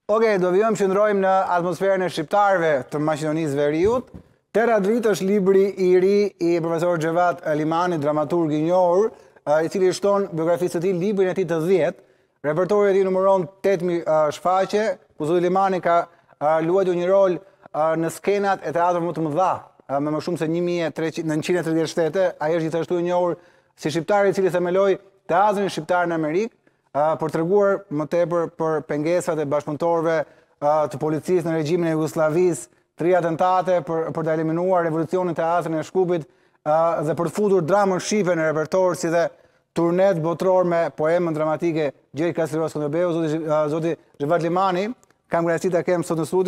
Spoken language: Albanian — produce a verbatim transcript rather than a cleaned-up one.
Okej, do vijojmë që ndrojmë në atmosferën e shqiptarëve të Maqedonisë Veriut. Terra Dritë është libri i ri i profesorit Xhevat Limanit, dramaturg i njohur, i cili shton biografisë së tij, librin e tij të dhjetë. Repertori i tij numëron tetëqind shfaqje, ku zoti Limani ka luajtur një rol në skenat e teatrit më të mëdha, me më shumë se një mijë e nëntëqind e tridhjetë shtete. Ai është gjithashtu i njohur si shqiptari i cili themeloi teatrin shqiptar në Amerikë, për treguar më tepër për pengesat e bashkëpunëtorëve të policisë në regjimin e Jugosllavisë, tri atentate për, për të eliminuar revolucionin e teatrit e Shkupit dhe për të futur dramën shqipe në repertor, si dhe turnet botror me poemën dramatike Gjergj Kastrios Skënderbeu. Zoti Xhevat Limani, kam kënaqësi ta kem sot në studio.